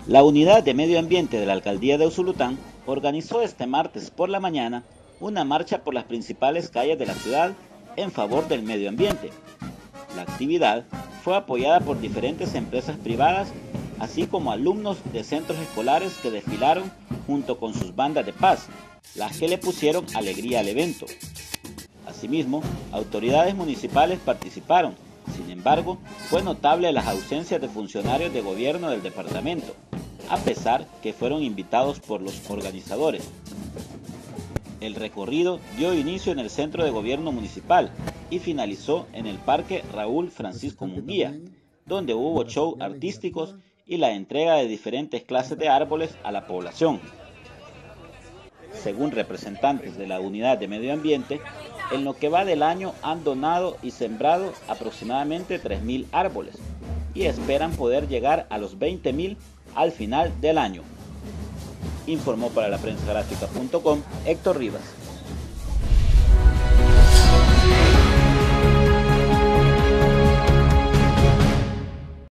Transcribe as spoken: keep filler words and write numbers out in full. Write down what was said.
La Unidad de Medio Ambiente de la Alcaldía de Usulután organizó este martes por la mañana una marcha por las principales calles de la ciudad en favor del medio ambiente. La actividad fue apoyada por diferentes empresas privadas, así como alumnos de centros escolares que desfilaron junto con sus bandas de paz, las que le pusieron alegría al evento. Asimismo, autoridades municipales participaron. Sin embargo, fue notable las ausencias de funcionarios de gobierno del departamento, a pesar que fueron invitados por los organizadores. El recorrido dio inicio en el centro de gobierno municipal y finalizó en el Parque Raúl Francisco Munguía, donde hubo shows artísticos y la entrega de diferentes clases de árboles a la población. Según representantes de la Unidad de Medio Ambiente, en lo que va del año han donado y sembrado aproximadamente tres mil árboles y esperan poder llegar a los veinte mil al final del año. Informó para la prensa gráfica punto com Héctor Rivas.